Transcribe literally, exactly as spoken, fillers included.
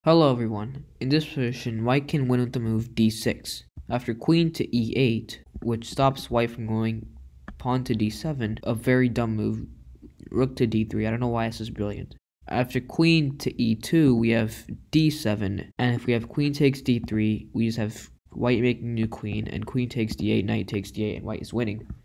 Hello everyone. In this position, white can win with the move d six. After queen to e eight, which stops white from going pawn to d seven, a very dumb move, rook to d three. I don't know why this is brilliant. After queen to e two, we have d seven, and if we have queen takes d three, we just have white making new queen, and queen takes d eight, knight takes d eight, and white is winning.